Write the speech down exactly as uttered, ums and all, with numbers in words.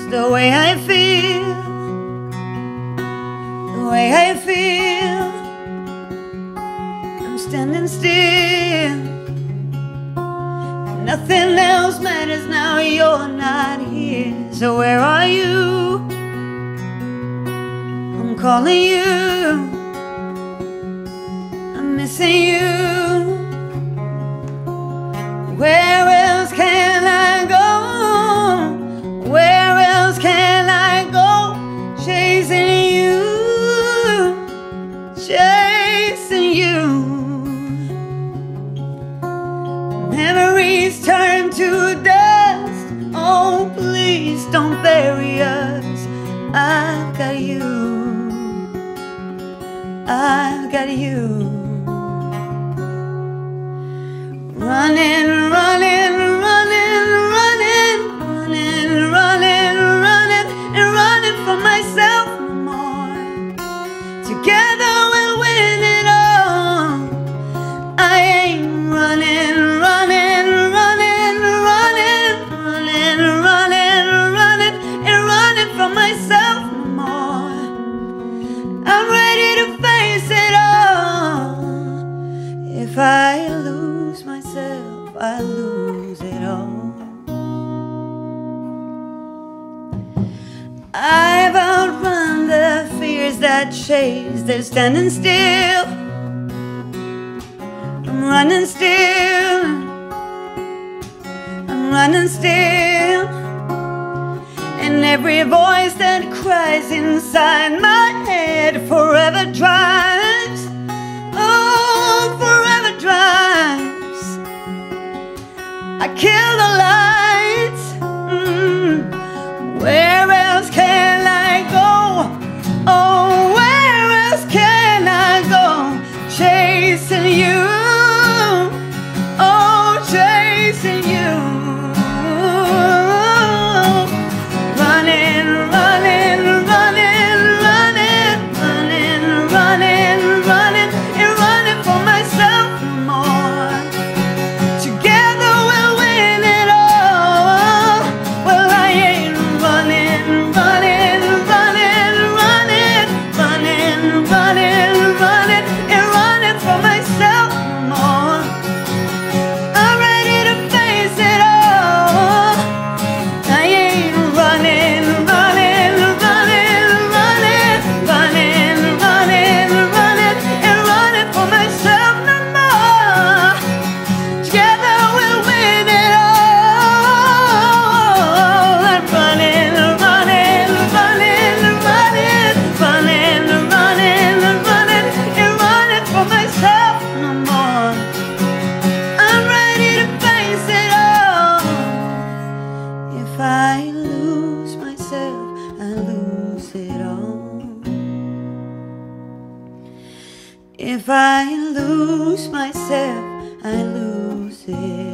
the way I feel, the way I feel. I'm standing still, nothing else matters now you're not here. So where are you? I'm calling you, I'm missing you. Where else can I go? Where else can I go? Chasing you, chasing you. Memories turn to dust. Oh, please don't bury us. I've got you, I've got you. Running, running, running, running, running, running, running, and running from myself no more. Together we'll win it all. I ain't running, running, running, running, running, running, running, and running from myself no more. I'm ready to face it all. If I lose myself, I lose it all. I've outrun the fears that chase. They're standing still. I'm running still, I'm running still. And every voice that cries inside my head forever drives, oh, forever drives. I kill the lights, mm. Where else can I go? Oh, where else can I go? Chasing you, oh, chasing you. Running, running, running, running, running, running, running, and running for myself more. Together we'll win it all. Well, I ain't running, running, running, running, running, running, running, and running for myself more. I'm ready to face it all. I ain't running, running, running, running, running, running, running, and running for myself no more. Together we'll win it all. I'm running, running, running, running, running, running, running, and running for myself no more. I'm ready to face it all. If I lose myself, I lose it all. If I lose myself, I lose it